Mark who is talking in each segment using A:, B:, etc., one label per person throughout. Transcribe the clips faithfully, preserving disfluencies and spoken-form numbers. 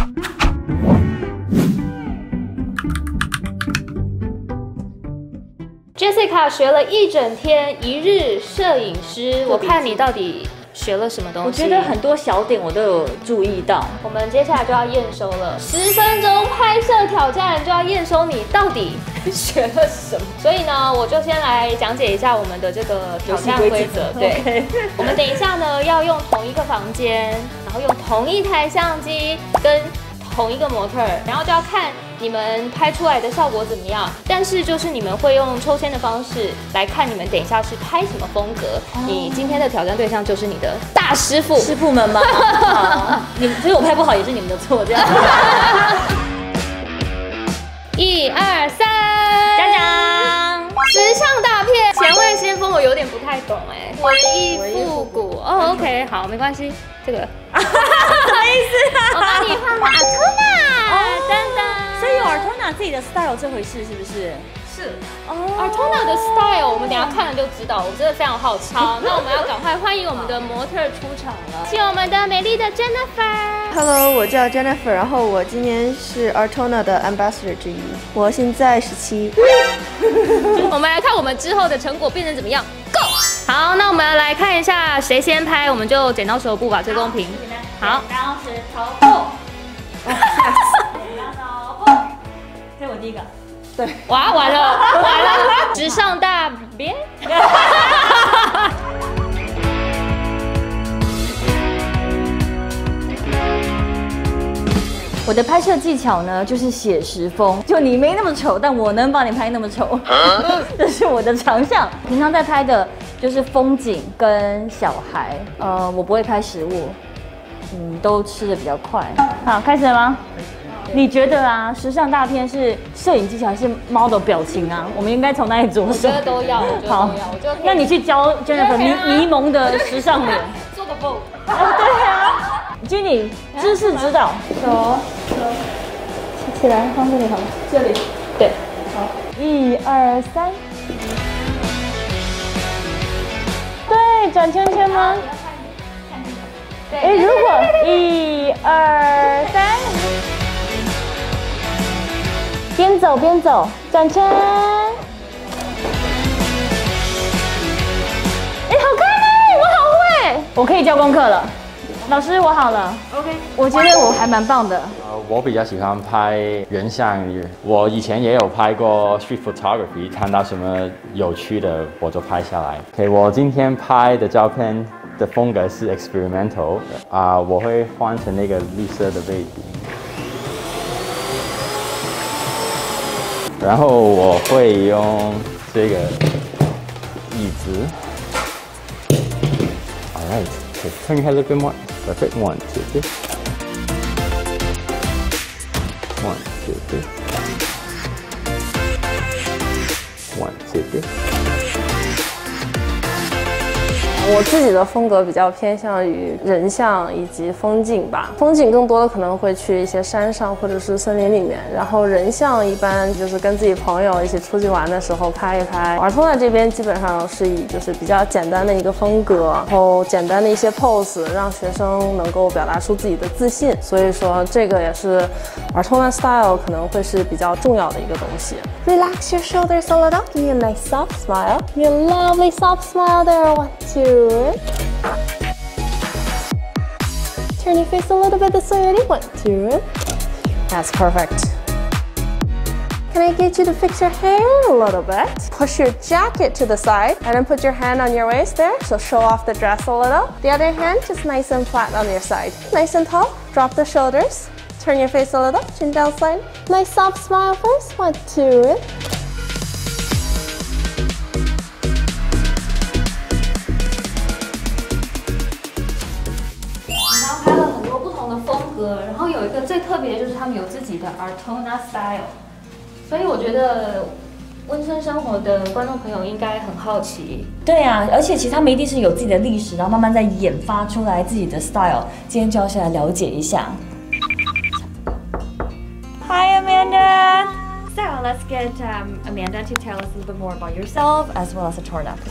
A: Jessica 学了一整天一日摄影师，我看你到底学了什么东西？
B: 我觉得很多小点我都有注意到。
A: 我们接下来就要验收了，十分钟拍摄挑战就要验收你到底学了什么。所以呢，我就先来讲解一下我们的这个挑战规则。对， okay. 我们等一下呢要用同一个房间，然后用同一台相机跟同一个模特，然后就要看你们拍出来的效果怎么样。但是就是你们会用抽签的方式来看你们等一下是拍什么风格。哦、你今天的挑战对象就是你的大师傅，
B: 师傅们吗？你所以我拍不好也是你们的错，这样。
A: 一二三，
B: 讲讲
A: 时尚大片，前卫先锋我有点不太懂哎，文艺复古哦 ，OK， 好，没关系，这个。
B: 什么意思啊？
A: 我帮你画了 Artona， 等等。
B: 所以有 Artona 自己的 style 这回事是不是？
A: 是哦 ，Artona 的 style 我们等一下看了就知道，我真的非常好奇。好，那我们要赶快欢迎我们的模特出场了，请我们的美丽的 Jennifer。Hello，
C: 我叫 Jennifer， 然后我今年是 Artona 的 Ambassador 之一，我现在十七。
A: 我们来看我们之后的成果变成怎么样 ，Go！ 好，那我们来看一下谁先拍，我们就剪刀石头布吧，最公平。好，
B: 剪刀石头布。剪刀石头布。这是我第一个。
C: 对。
A: 哇，完了，完了，时尚大变。
B: 我的拍摄技巧呢，就是写实风，就你没那么丑，但我能把你拍那么丑，这是我的强项。平常在拍的就是风景跟小孩，呃，我不会拍食物，嗯，都吃的比较快。好，开始了吗？你觉得啊，时尚大片是摄影技巧还是 model 表情啊？我们应该从哪里着手？
A: 我觉得都要，我觉得都要。我就
B: 那你去教 Jennifer 迷迷蒙的时尚脸，
A: 做个 bow。
B: 哦，对啊。Jenny， 姿势指导，
C: 走走，起来，放这里好了，这里，
A: 对，
C: 好，
B: 一二三，对，转圈圈吗？哎，如果一二三，边走边走，转圈，哎，好看嘞，我好会，我可以交功课了。老师，我好了。OK， 我觉得我还蛮棒的。
D: 呃，我比较喜欢拍人像，我以前也有拍过 street photography， 看到什么有趣的我就拍下来。OK， 我今天拍的照片的风格是 experimental， 啊、呃，我会换成那个绿色的背景，然后我会用这个椅子。All right, okay, turn your head a little bit more. Perfect. One, two, three. One, two, three. One, two, three.
C: 我自己的风格比较偏向于人像以及风景吧，风景更多的可能会去一些山上或者是森林里面，然后人像一般就是跟自己朋友一起出去玩的时候拍一拍。Artona这边基本上是以就是比较简单的一个风格，然后简单的一些 pose， 让学生能够表达出自己的自信，所以说这个也是 Artona style 可能会是比较重要的一个东西。Relax your shoulders a little, give me a nice soft smile, your lovely soft smile there. One, two. Turn your face a little bit this way, ready? One, two. That's perfect. Can I get you to fix your hair a little bit? Push your jacket to the side and then put your hand on your waist there. So show off the dress a little. The other hand just nice and flat on your side. Nice and tall. Drop the shoulders. Turn your face a little. Chin down side. Nice soft smile first. One, two.
A: 拍了很多不同的风格，然后有一个最特别的就是他们有自己的 Artona style， 所以我觉得温村生活的观众朋友应该很好奇。
B: 对啊，而且其实他们一定是有自己的历史，然后慢慢在研发出来自己的 style。今天就要先来了解一下。Hi Amanda. So let's get um, Amanda to tell us a little bit more about yourself as well as Artona.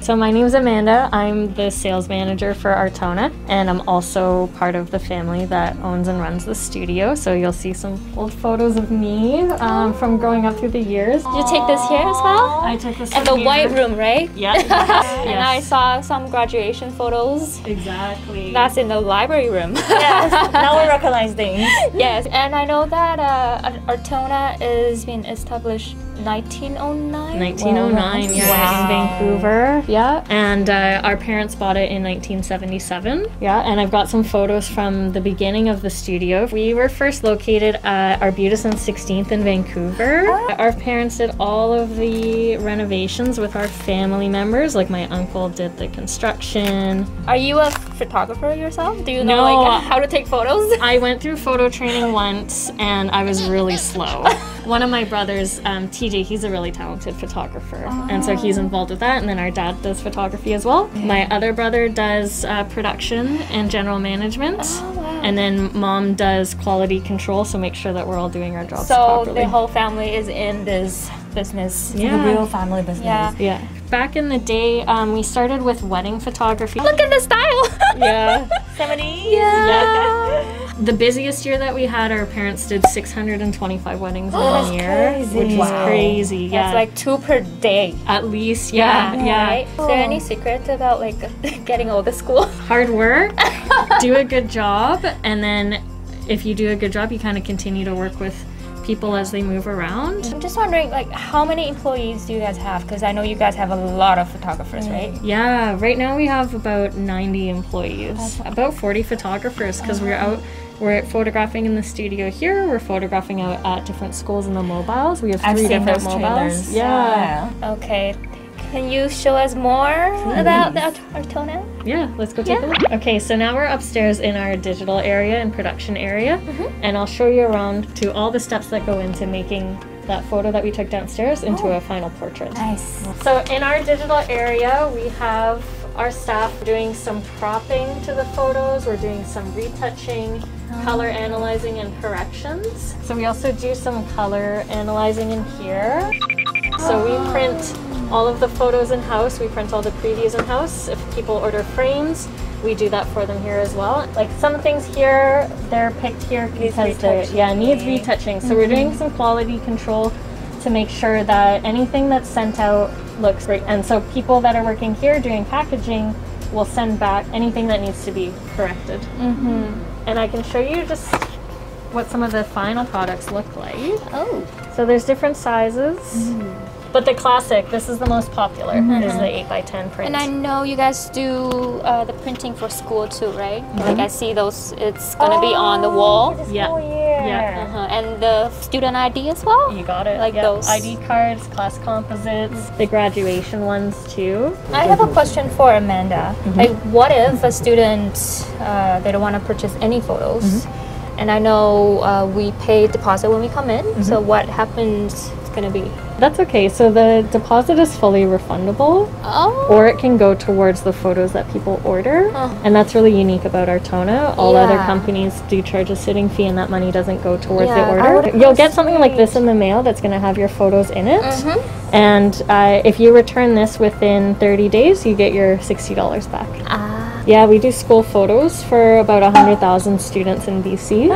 E: So my name's Amanda. I'm the sales manager for Artona, and I'm also part of the family that owns and runs the studio. So you'll see some old photos of me um, from growing up through the years.
A: You take this here as well?
E: I took this
A: And the
E: here.
A: white room, right?
E: Yeah.
A: And
E: Yes.
A: I saw some graduation photos.
E: Exactly.
A: That's in the library room.
B: Yes, now we recognize things.
A: Yes, and I know that uh, Artona is being established nineteen oh nine.
E: nineteen oh nine, yeah,
A: Wow.
E: in Vancouver. Yeah, and uh, our parents bought it in nineteen seventy-seven. Yeah, and I've got some photos from the beginning of the studio. We were first located at Arbutus and sixteenth in Vancouver.
A: Oh.
E: Our parents did all of the renovations with our family members. Like my uncle did the construction.
A: Are you a photographer yourself? Do you know
E: No.
A: like how to take photos?
E: I went through photo training once and I was really slow. One of my brothers, um, T J, he's a really talented photographer. And so he's involved with that. And then our dad does photography as well. My other brother does uh, production and general management.
A: Oh, wow.
E: And then mom does quality control, so make sure that we're all doing our jobs
A: So
E: properly.
A: the whole family is in this business.
E: Yeah.
B: The real family business.
A: Yeah.
E: Yeah. Back in the day, um, we started with wedding photography.
A: Look at the style.
E: Yeah.
B: seventies.
A: Yeah.
E: The busiest year that we had, our parents did six hundred twenty-five weddings in one year,
B: crazy.
E: which is
B: Wow.
E: crazy. Yeah,
A: That's like two per day.
E: at least. Yeah, yeah.
A: Right? Is there any secret about like getting all the school?
E: Hard work, do a good job, and then if you do a good job, you kind of continue to work with people as they move around.
A: I'm just wondering, like, how many employees do you guys have? Because I know you guys have a lot of photographers, right?
E: Yeah, right now we have about ninety employees, about forty photographers, because we're out. We're photographing in the studio here. We're photographing out at different schools in the mobiles. We have
B: I've
E: three
B: seen
E: different
B: those
E: mobiles.
B: trailers.
E: Yeah.
A: Okay. Can you show us more about the Art- Artona?
E: Yeah, let's go take a look. Okay, so now we're upstairs in our digital area and production area, and I'll show you around to all the steps that go into making that photo that we took downstairs into a final portrait.
A: Nice.
E: So in our digital area, we have our staff doing some cropping to the photos. We're doing some retouching, color analyzing, and corrections. So we also do some color analyzing in here. So we print all of the photos in-house. We print all the previews in-house. If people order frames, we do that for them here as well. Like some things here, they're picked here because they're, yeah, needs retouching. So we're doing some quality control to make sure that anything that's sent out looks great. And so people that are working here doing packaging will send back anything that needs to be corrected. Mm-hmm. And I can show you just what some of the final products look like.
A: Oh.
E: So there's different sizes. Mm. But the classic, this is the most popular, mm-hmm. is the eight by ten print.
A: And I know you guys do uh, the printing for school too, right? Mm-hmm. Like I see those, it's gonna oh, be on the wall.
E: Yeah. Yeah.
A: Uh-huh. And the student I D as well?
E: You got it.
A: Like
E: yep.
A: those.
E: I D cards, class composites, the graduation ones too.
A: I have a question for Amanda. Mm-hmm. Like what if a student, uh, they don't want to purchase any photos? Mm-hmm. And I know uh, we pay deposit when we come in. Mm-hmm. So what happens it's gonna be?
E: That's okay. So the deposit is fully refundable,
A: oh.
E: or it can go towards the photos that people order. Oh. And that's really unique about Artona. All
A: yeah.
E: other companies do charge a sitting fee, and that money doesn't go towards
A: yeah,
E: the order. You'll get something like this in the mail that's going to have your photos in it. Mm-hmm. And uh, if you return this within thirty days, you get your sixty dollars back.
A: Ah.
E: Yeah, we do school photos for about one hundred thousand students in B C.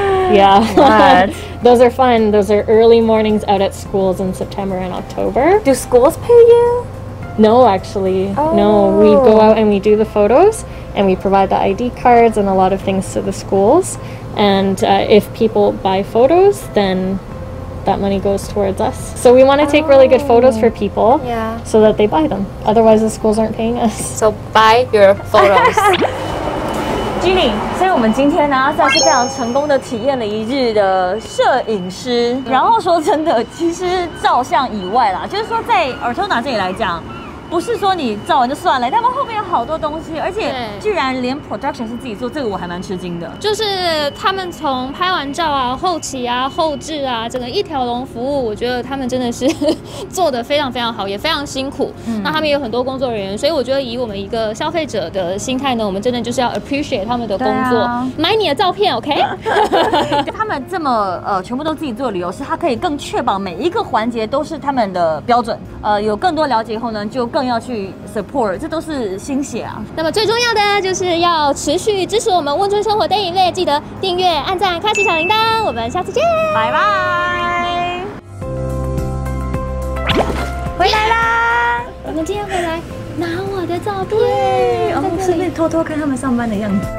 E: Yeah. Those are fun. Those are early mornings out at schools in September and October.
A: Do schools pay you?
E: No, actually.
A: Oh.
E: No, we go out and we do the photos, and we provide the I D cards and a lot of things to the schools. And uh, if people buy photos, then that money goes towards us. So we want to take really good photos for people,
A: yeah.
E: so that they buy them. Otherwise, the schools aren't paying us.
A: So buy your photos.
B: Ginny，所以我们今天呢，算是非常成功的体验了一日的摄影师。然后说真的，其实照相以外啦，就是说在 Artona 这里来讲，不是说你照完就算了，他们后面有好多东西，而且居然连 production 是自己做，这个我还蛮吃惊的。
A: 就是他们从拍完照啊、后期啊、后置啊，整个一条龙服务，我觉得他们真的是做得非常非常好，也非常辛苦。嗯、那他们也有很多工作人员，所以我觉得以我们一个消费者的心态呢，我们真的就是要 appreciate 他们的工作，啊、买你的照片 ，OK？
B: 他们们这么呃全部都自己做的理由是，它可以更确保每一个环节都是他们的标准。呃，有更多了解以后呢，就更要去 support， 这都是心血啊。
A: 那么最重要的就是要持续支持我们温春生活电影类，记得订阅、按赞、开启小铃铛。我们下次见，
B: 拜拜。回来啦！
A: 我们今天回来拿我的照片，
B: 对，然后顺便偷偷看他们上班的样子。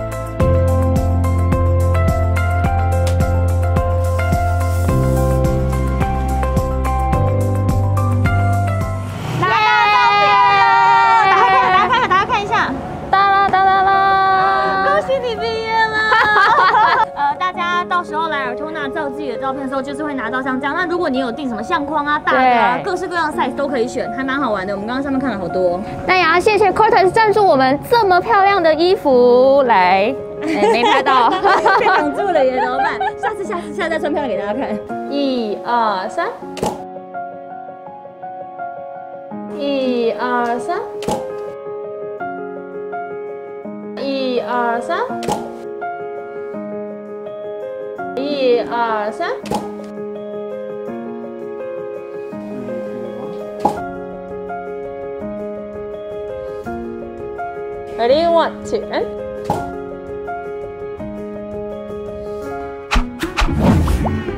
B: 到时候来尔托纳照自己的照片的时候，就是会拿到像这样。那如果你有订什么相框啊、大的啊，各式各样的 size 都可以选，还蛮好玩的。我们刚刚上面看了好多。
A: 那也要谢谢 Cortez 赞助我们这么漂亮的衣服，来，哎，没拍到，
B: 被挡住了耶，怎么办？下次、下次、下次再穿漂亮给大家看。
C: 一二三，一二三，一二三。一二三。Ready, one, two, and.